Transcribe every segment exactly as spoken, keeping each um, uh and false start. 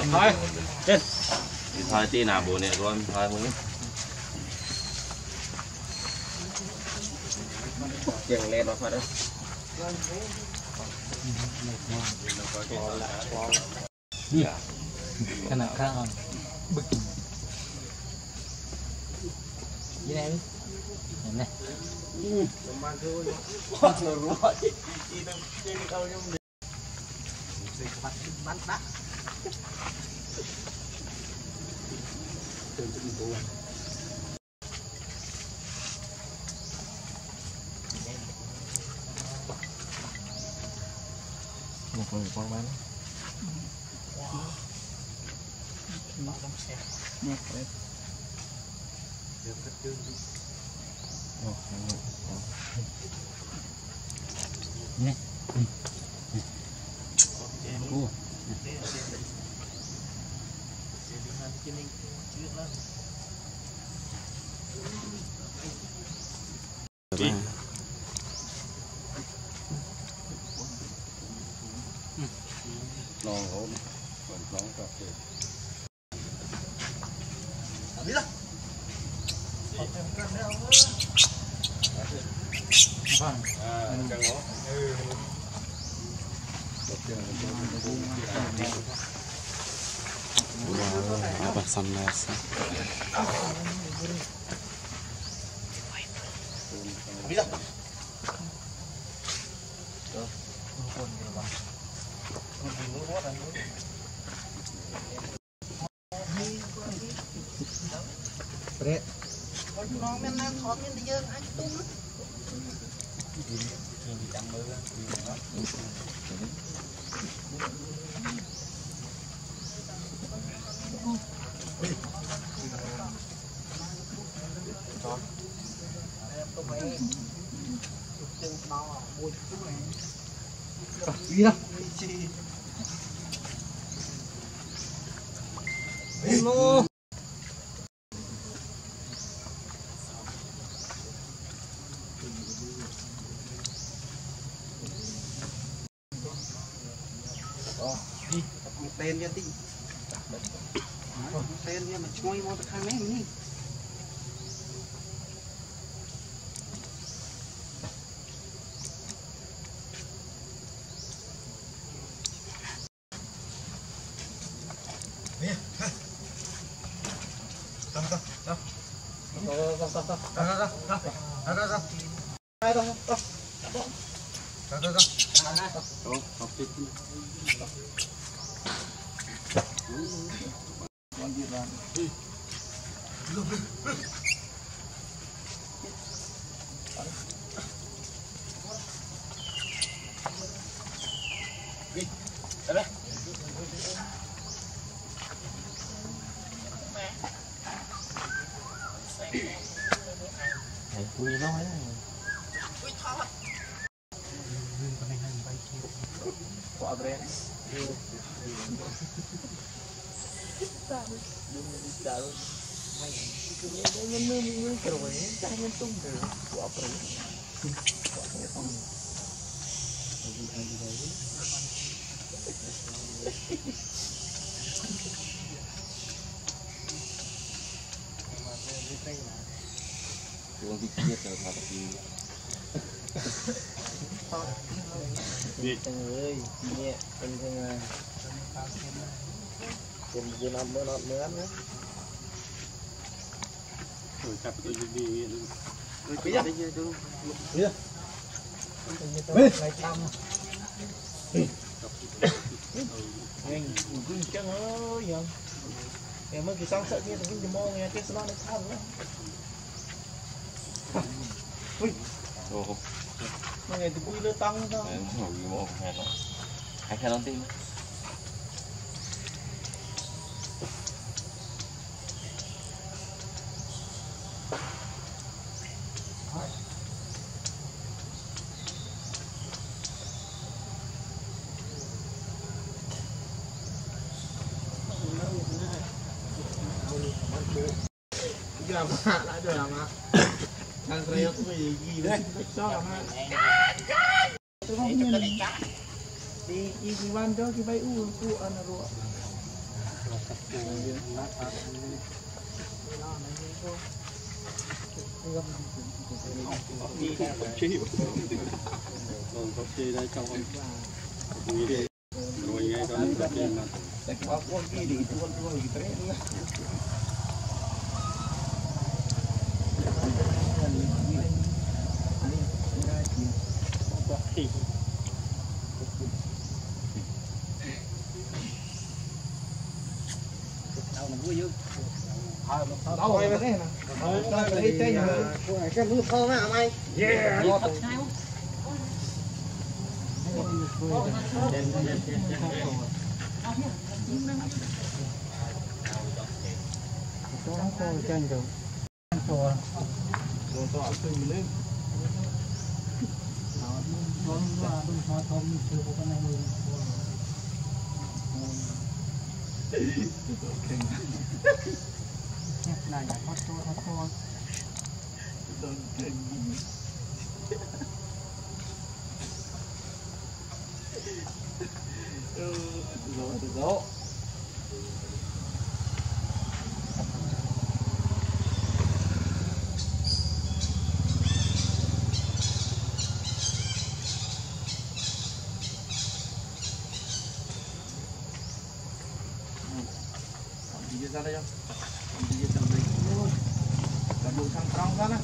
thôi trên thôi tí nào bộ này rồi thôi mới dừng lên nó phải đó đi cái nào khác không bực như này này bắn đá một phần con bán nhét đấy nè ô đi non ổn còn nón cà phê đi đó vâng à chân ngó wow apa samnas đi đó Bre. Con men đang khó men đi anh tung. Đi chăm mưa. Cho. Em có mấy chân to mua chút này. Đi đâu? Hello. Đi, một tên nha tí. Một tên nha mà chui vô tới khang em đi. Nè, ha. Tông tông, tông. Tông tông tông tông. Đó đó đó. Đó đó đó. Hai tông tông. Đó đó đó. Đó, học tiếp. Con gì ra? Đi. Luôn đi. Đi. Đây đây. Này, cùi nó ấy. Cùi thò. Con này hay bay kia. Quả bre. Tahu, jangan nunggu kerwin, jangan tunggu. Buat apa ini? Buat apa ini? Lagi lagi lagi. Tuang dikit kalau tak pergi. Đi ơi, nhẹ, anh không Cùng với năm mới nọt mới ăn nữa. Rồi chặt tôi đi. Rồi bây giờ đi chơi tôi. Bây giờ. Bây giờ trăm. Anh cũng chân ơi giờ. Em mới cứ sáng sợ kia thì cái mô nghe cái salon nó sao nữa. Ui. Ồ. Mà ngày thì cùi lơ tăng thôi. Em ngồi cái mô hay nó. Hay khai non tim. Làm hạ lại được làm ạ. Thằng rêu có gì gì đấy, cho làm hạ. Tôi không nhìn. Đi đi đi ban cho cái bay u cu ăn rồi. Đâu rồi vậy nè. Ờ, đây chơi nhờ. Cái mưa thơm á mày. Yeah. Này là hot hot hot hot. Rồi được rồi. Đi ra đây không? Đi ra đây. Cầm đồ sang trong ra nè.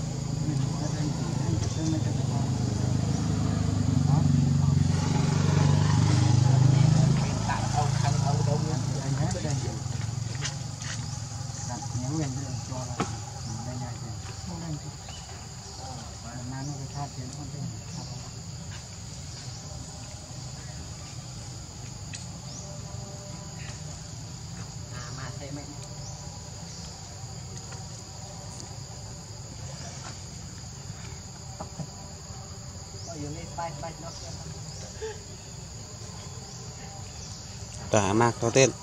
Trả mạc to tên.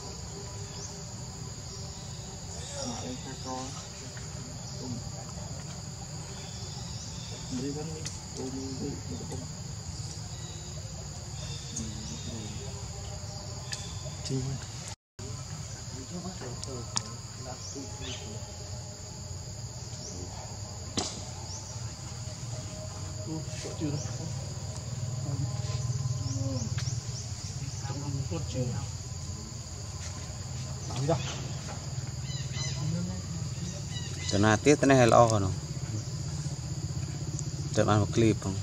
Cho nên tiết cái này hay lo rồi, cho ăn một clip không?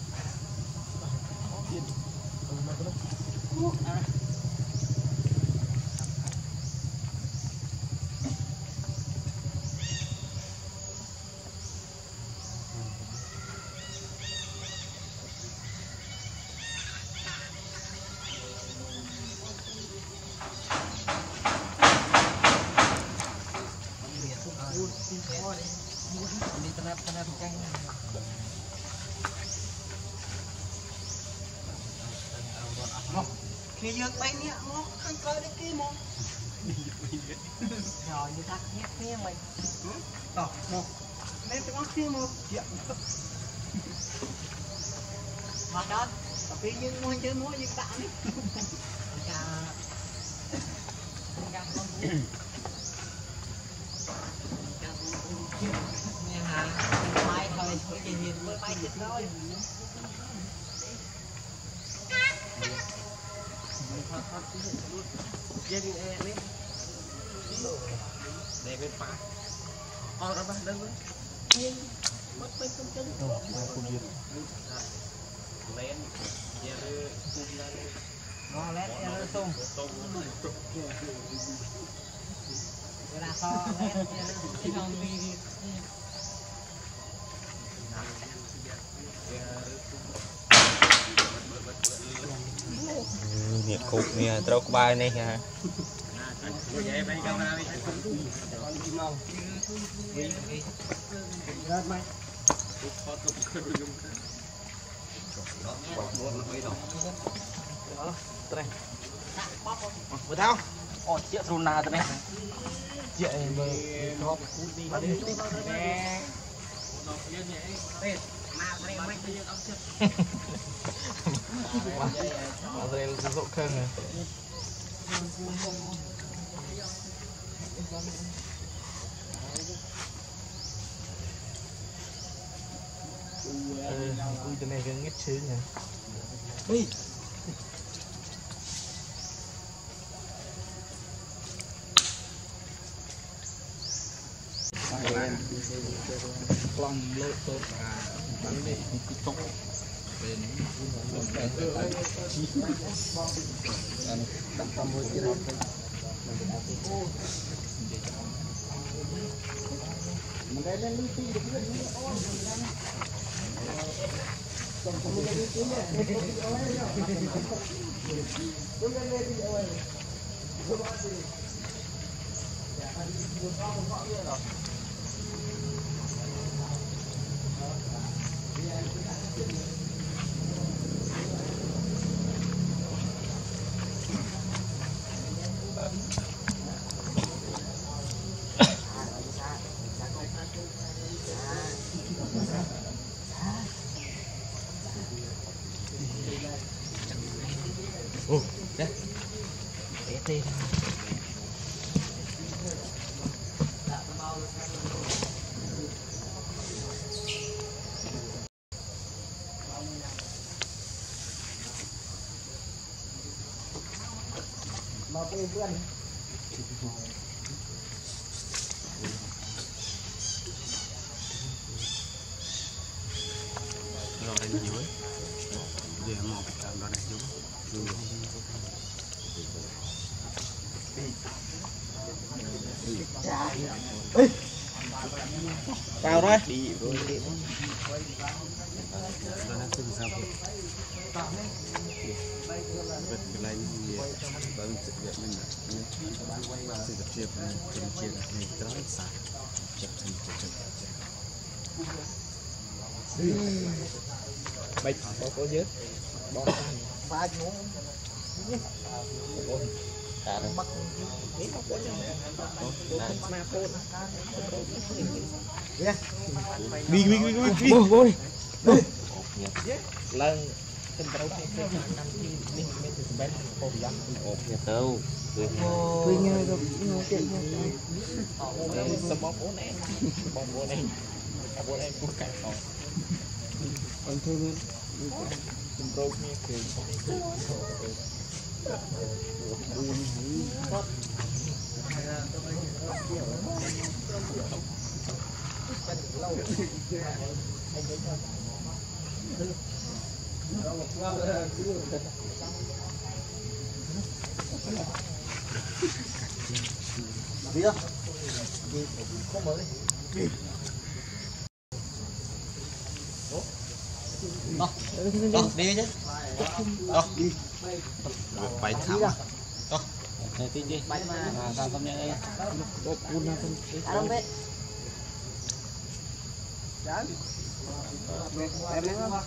Khi dương bay nè, nó ăn coi đấy kia mà. Rồi như thắt nhét kia mày. Đó, một. Nên tao ăn kia một. Mà đó, tapi dương mua chơi mua dương tạ đi. Chà. Chà con. Nha hà, mai thôi, cái gì nhìn mới bay chết rồi. Jadi ini David Pak orang apa dan mất mấy con chân lên giờ nó lét nó tung cái là kho lét cái con đi nhiệt cục nè trâu bay này ha vừa thao ồ chiếc Runa thế này chiếc này có nè mà đây sử dụng khơi này Ui tụi này gần ngất xứ nè. Đi. Lòng lô tốt à bắn đi cái tóc bên đặt tâm hơi kia mình đây lên đi được cái gì Ồ, đây. Để đi. Mau cái bữa này. Rồi đây nhiều ấy. Giờ mò cái cam đó này đúng. Ê. Vào thôi. Đi rồi. Nó đang từng sao. Vật cái này thì bao nhiêu việc mình là sự tập chuyện mình chuyện này đó là chặt thành chặt chặt Bạch bỏ có dớt bỏ pha nó ta nó bắt biết không có mà phôn đi đi đi đi bôi bôi Lần tình đầu tiên năm thì mình mình từ bên hồ dặm ột nhà tao. tôi nghe rồi nó chuyện như thế sập bóng bố này bóng bố này bố này cũng cạnh họ anh thôi luôn tình đầu tiên thì đi đâu đi không mới đi đó đó đi chứ đó đi phải thăm đó Này tin đi. bánh mà À sao không nhận đây. có cuốn nào không à không biết chán em biết không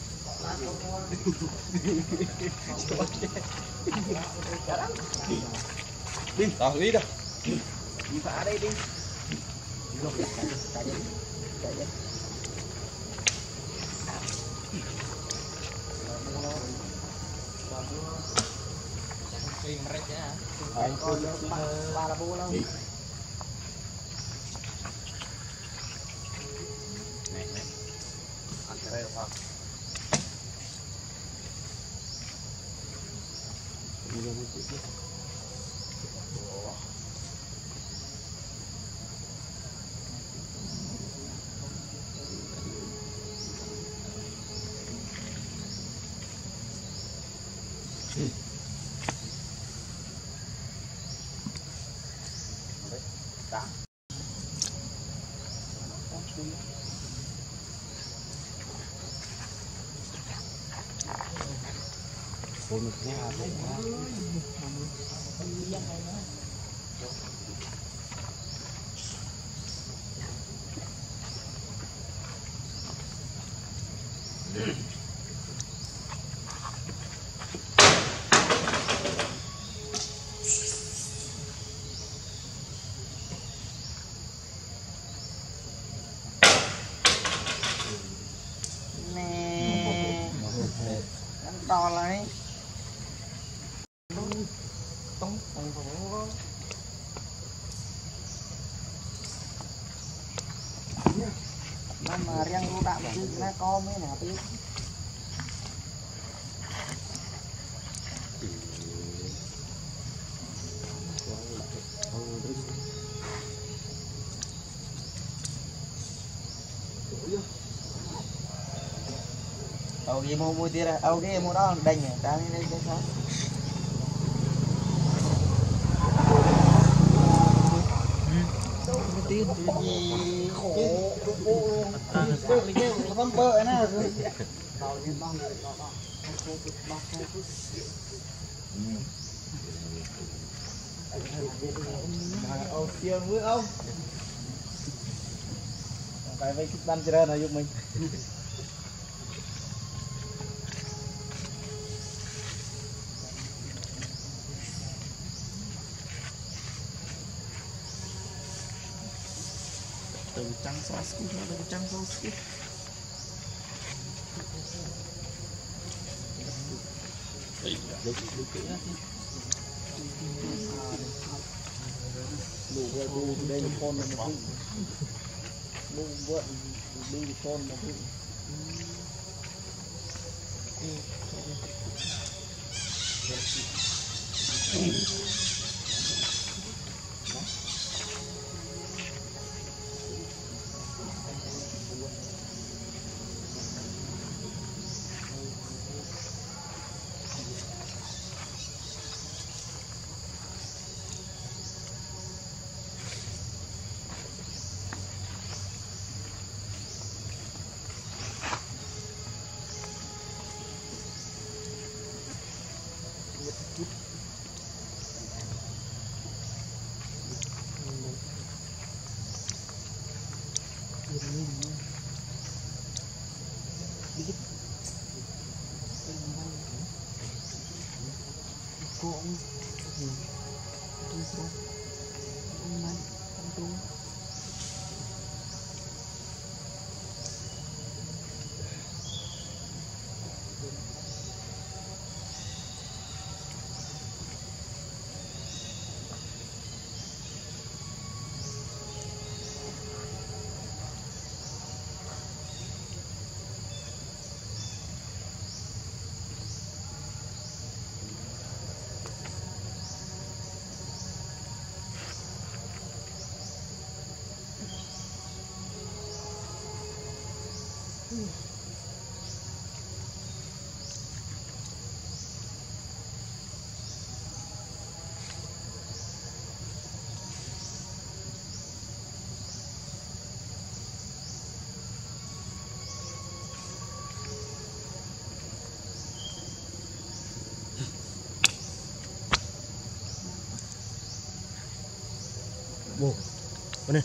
Đi, tao đi đâu. đi phá đây đi anh coi ba là bố đâu này này ăn cái đây không đi đâu một chút một nhà nè to lại tông tông tông mà riêng lũ đạm chứ là con mới là biết Âu gì mua mua tiền ra, Âu đi mua đó đành nhỉ, ta đi đây sao? Tiền gì khổ khổ không bợ nè rồi. Âu tiền với ông. Cái vậy ban chơi là giúp mình. Từ trắng xóa skip nó từ trắng xóa skip đủ rồi đủ đây là con là một đủ vợ đủ con là một cũng gì tôi sao ông này ông tôi Wow, mana?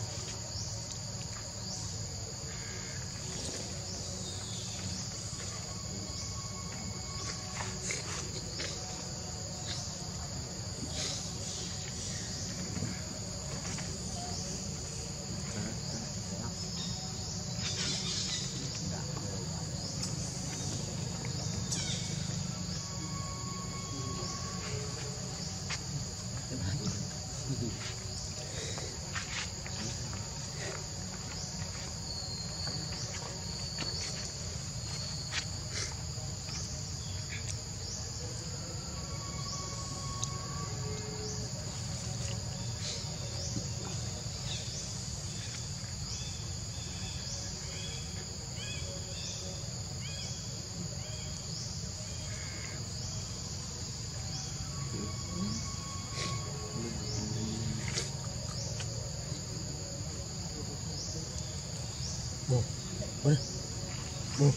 Wow, mana? Wow.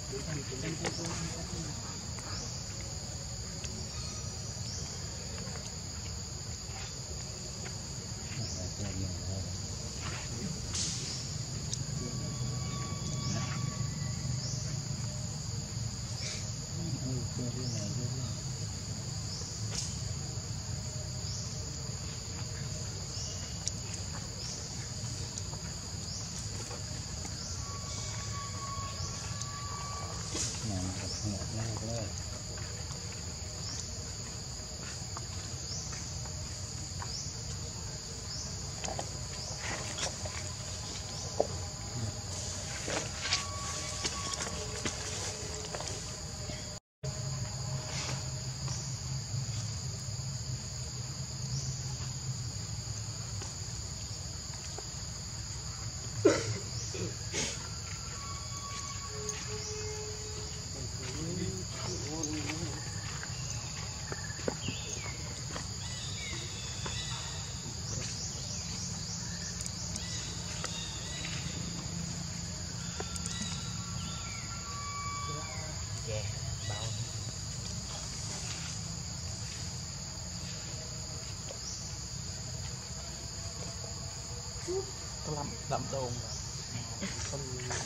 làm đậm đồn không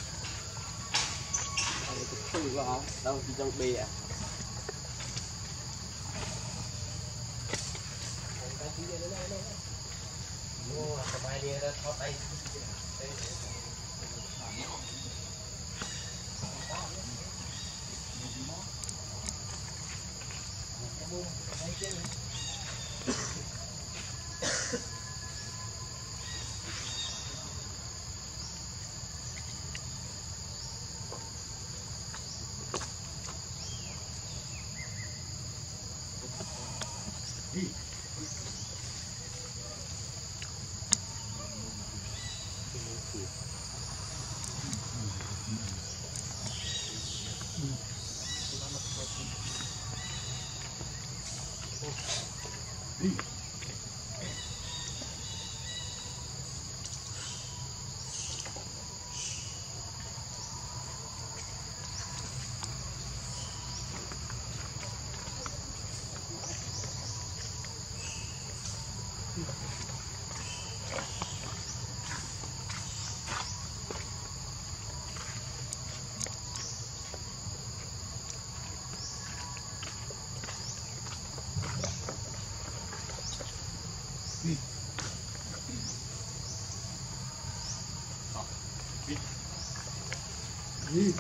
cái vào đâu thì trong bì à mua cái bài đi ra thoát tay Ừ.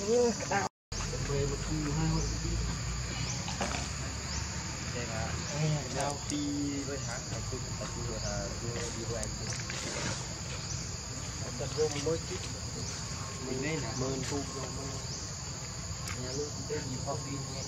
giao đi với tháng này tôi cũng vừa là vừa đi với anh tập vô một đôi chút mình đây là mơn thu nhà luôn tên gì phong đi nghe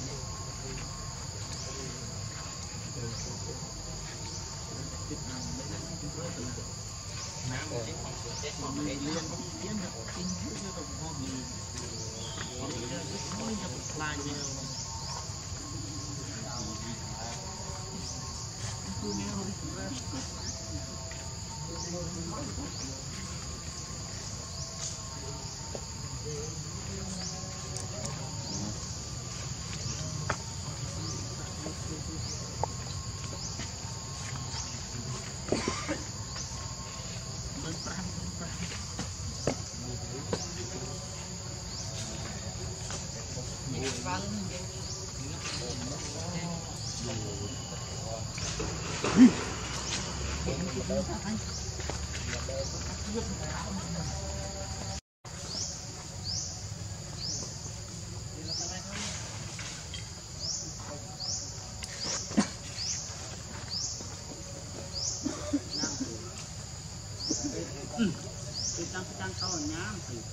đang to nhá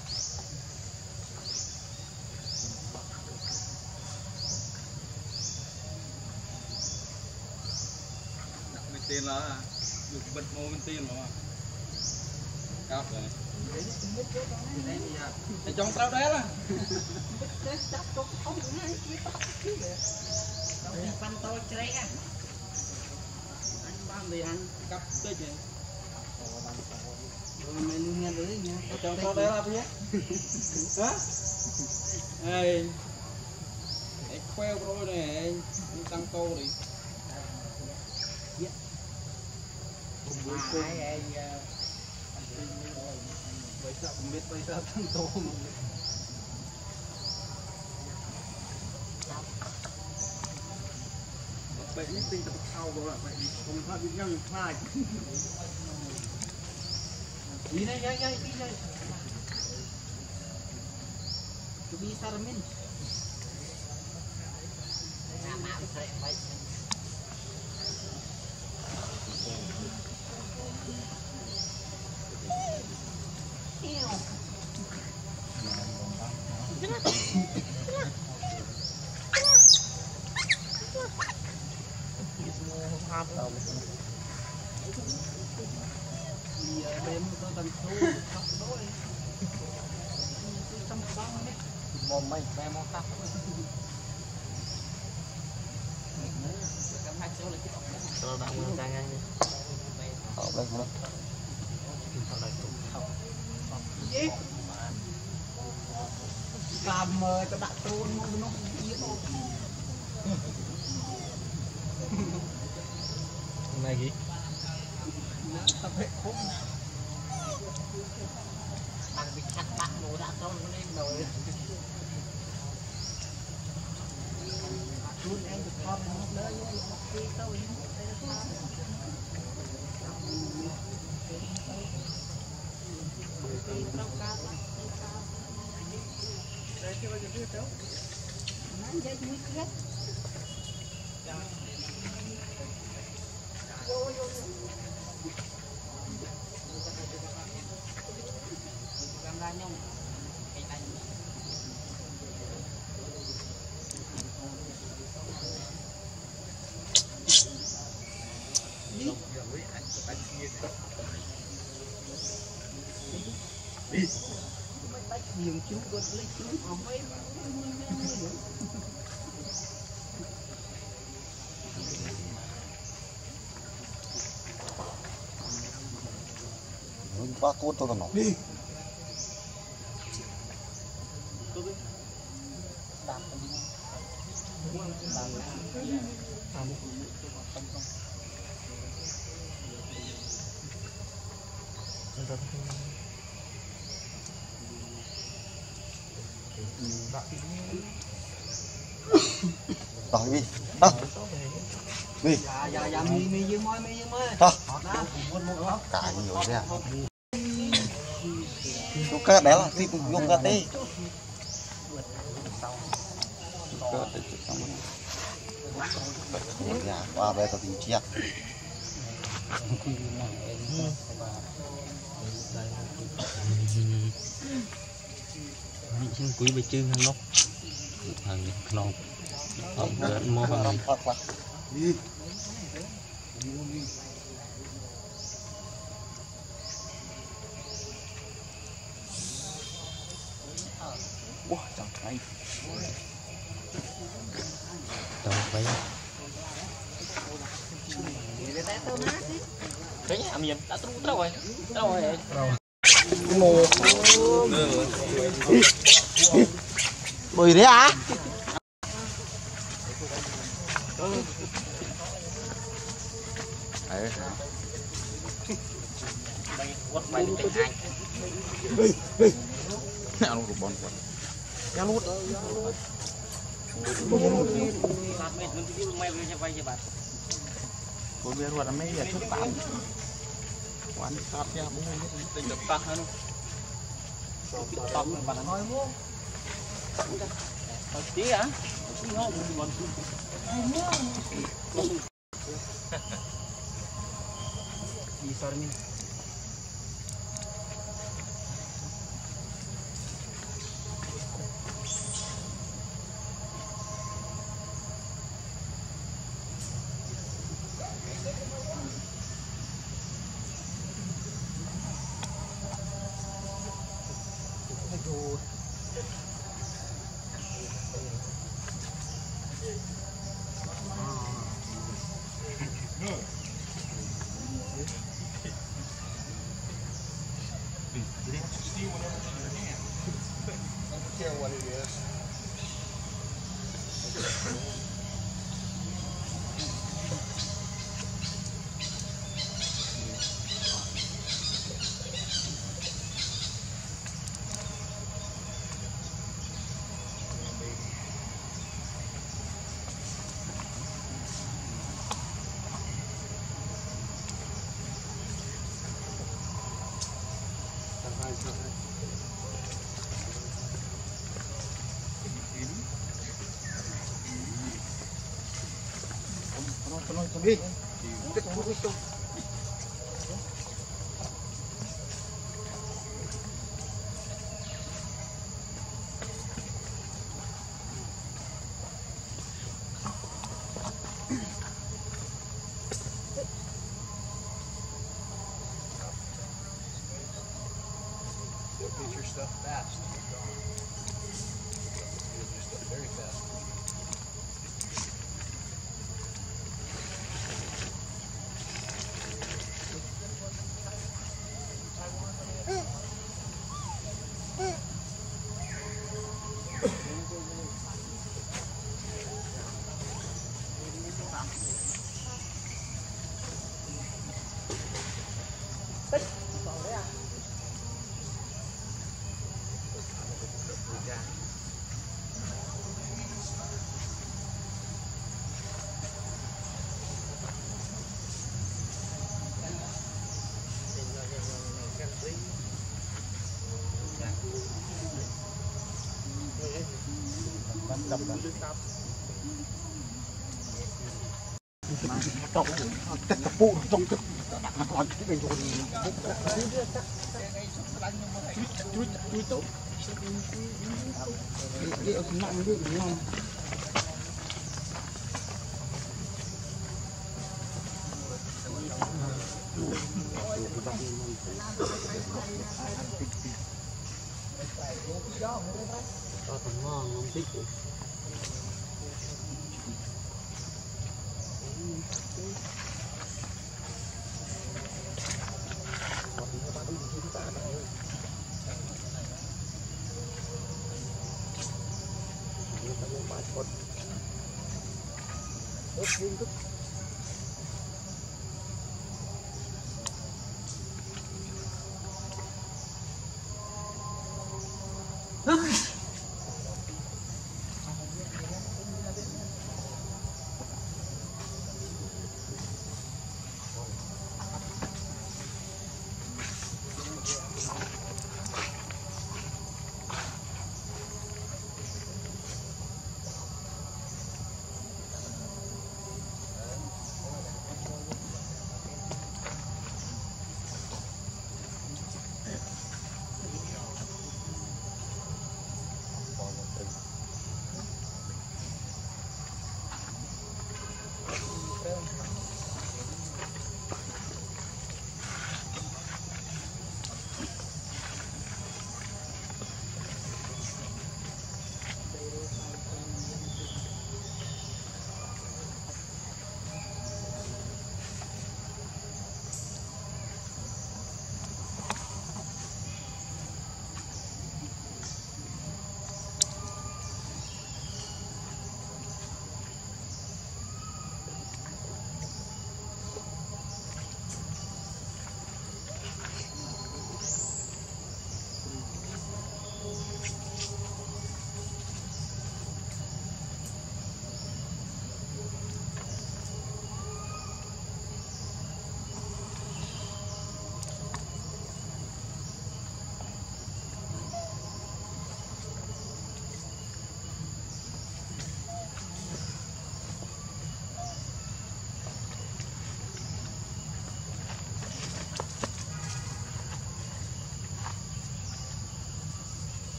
tiền là được bật mô bên tiền mà cao rồi này trong tao đấy là pan to chơi à anh ban thì anh cặp tới gì mình nghe đấy nha trong tao đấy là nhé hả ê anh queo rồi này anh tăng tô đi ai ai bây giờ không biết bây giờ thằng tô mà bệnh nhất tinh tập sau rồi bạn bệnh không phải bị nhăn phải đi này nhai nhai đi nhai tu bi sarmin mồm mày mẹ mong tao tôi đang muốn sang anh ở đây nữa gì làm cho đặt trôn nó này gì tập hệ khúc ăn bị chặt bạn đồ đã trôn nó lên rồi luôn em được con nó đỡ đi tôi nhiều chú con lấy chú không mấy ba cốt tôi còn nổi đi rồi đi à. Đi dạ dạ dạ mi mi dương mới mi dương mới à. Đó. Cả nhiều thế à chúng ta đấy là tìm dùng ra tê có để chụp xong rồi nhà qua về tao tìm chiếc những quý bị chưng hàng nóc hàng nóc hàng mua hàng Wah, chẳng hay. Đâu vậy? Đấy nhá, miền đã trúng đâu rồi. Đâu rồi? Mồ. Bơi đấy à? Đấy hả? Bay quất bay đi tỉnh anh. Nào nó bon quật. Nhà lút. Làm mệt mình cứ mày về cho bay cho bạn. Cô biết rồi mấy giờ chúc tạm. Quán cắt nha, bố Tình đập tắt hơn. Tắt bạn nói mua. Tí hả? Nó còn đi sao đi. đi. Get your stuff fast. Get your stuff very fast. Trọng tất cả phụ trong tất cả các con cái bên rồi chui chui tốt đi ở nặng đi nặng có thằng ngon không thích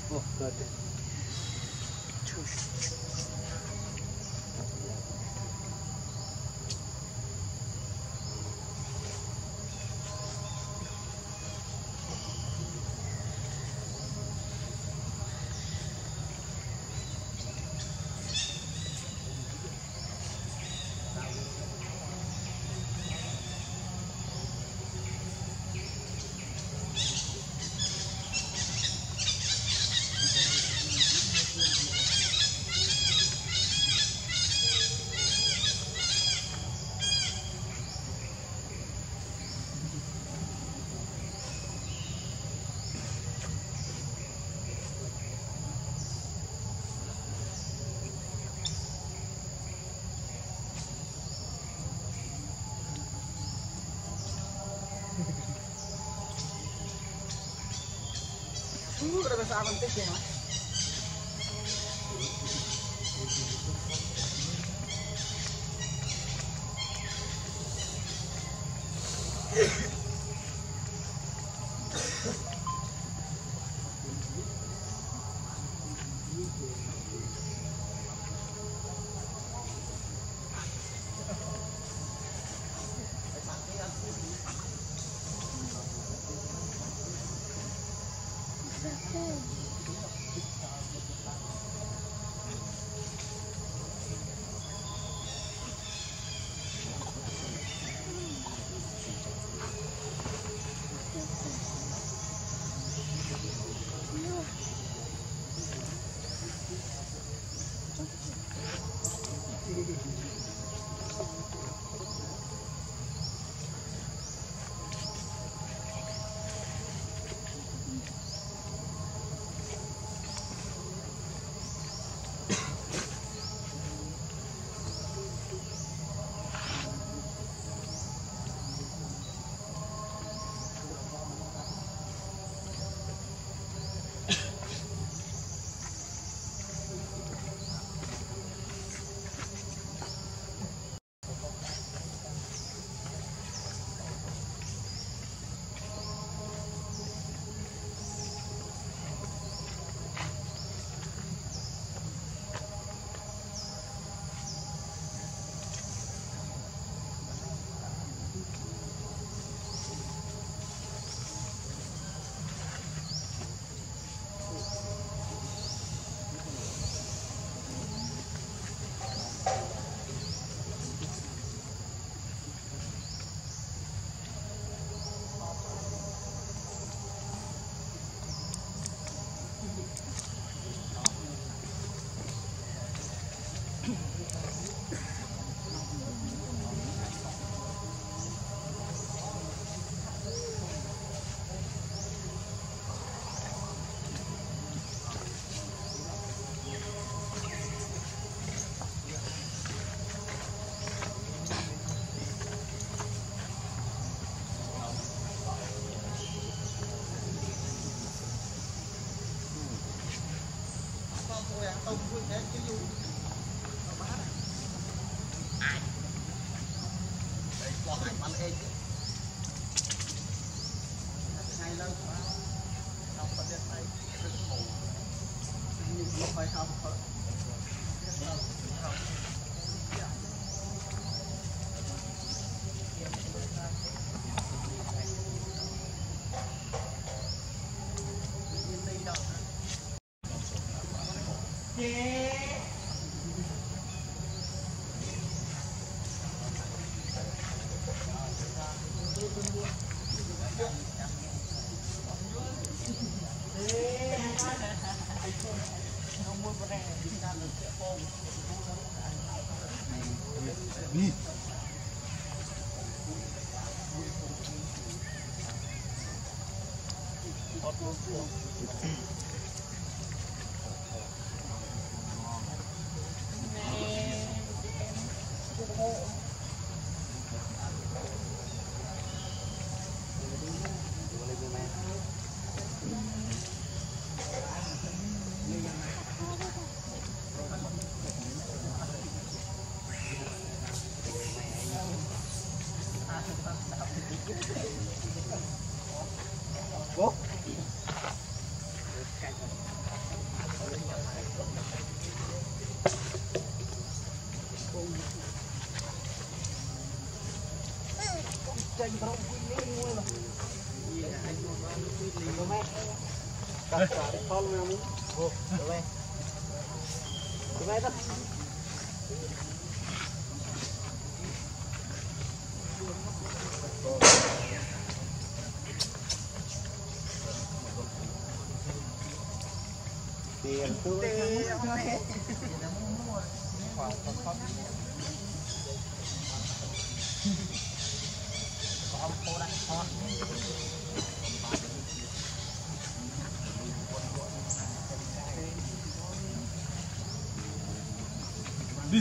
Oh, got it. Udah bahasa apa sih ya? tiền tôi đi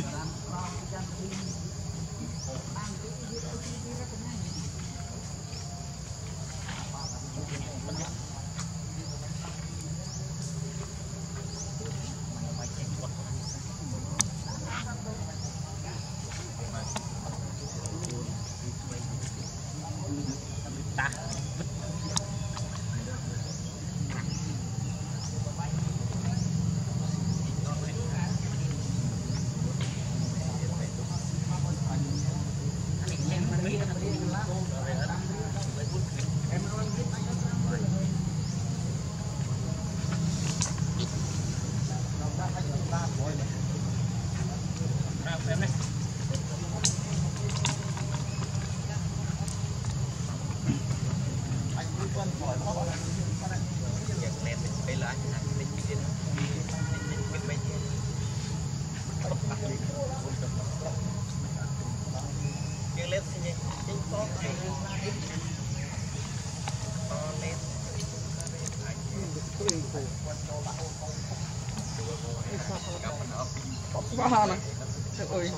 quá này ơi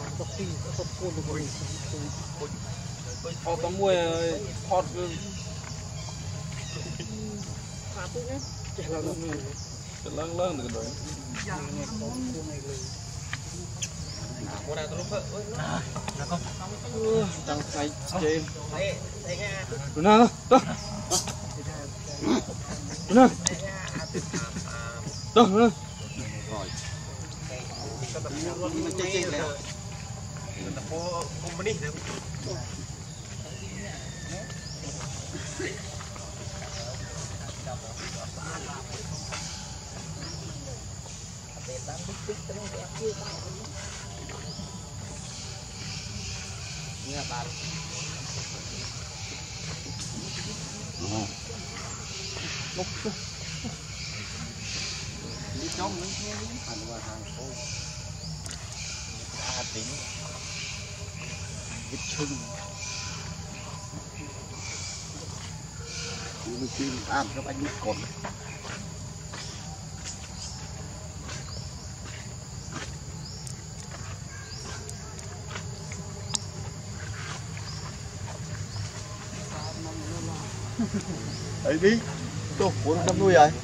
họ có mùi hot lăng lăng được rồi đang say chơi đúng nào đó đúng nào đó rồi nghe bạn lúc đi trong những thành qua hàng phố ba tính vịt chưng mình tìm ăn các anh biết còn ấy đi tôi muốn đâm nuôi rồi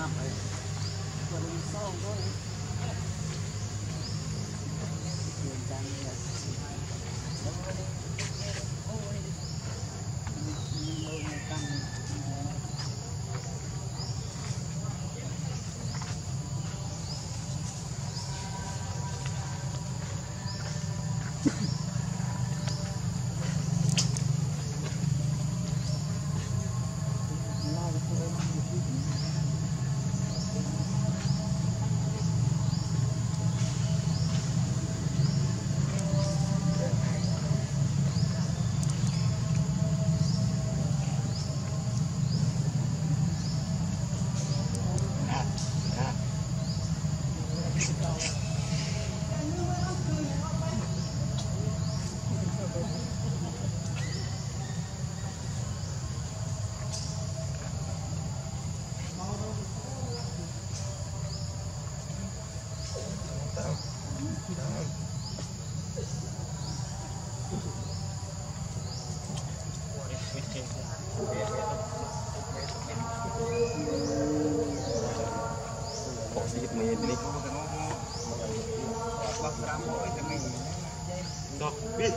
Đó, biết.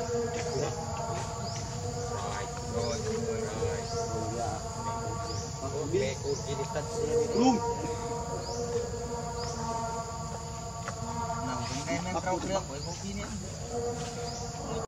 Rồi, rồi, rồi, rồi. Biết. Luôn. Nào, cái này trâu nước với cô kia nữa.